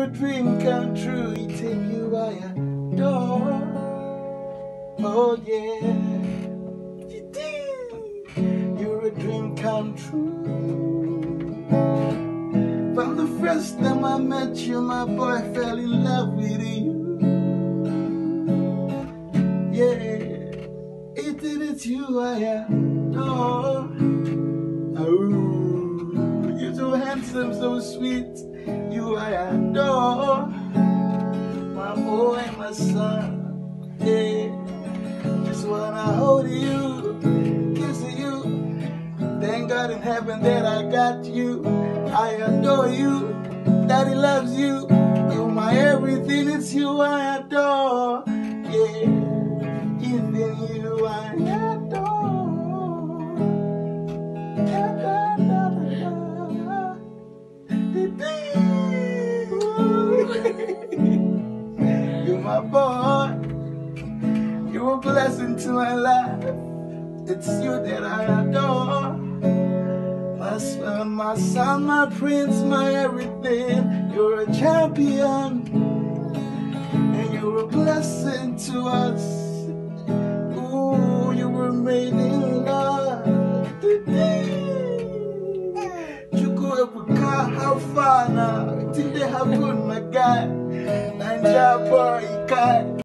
a dream come true. You take you by your door. Oh yeah. You're a dream come true. From the first time I met you, my boy fell in love with you. Yeah, it's you I adore. Oh, you're so handsome, so sweet. You I adore. My boy, my son. Yeah, just wanna hold you, kiss you. Thank God in heaven that I got you. I adore you. Daddy loves you. You're my everything. It's you I adore. Yeah, even you I adore. You're my boy. You're a blessing to my life. It's you that I adore. My son, my prince, my everything. You're a champion, and you're a blessing to us. Ooh, you were made in love. How far now? Did they have good, my guy? Nanja boy,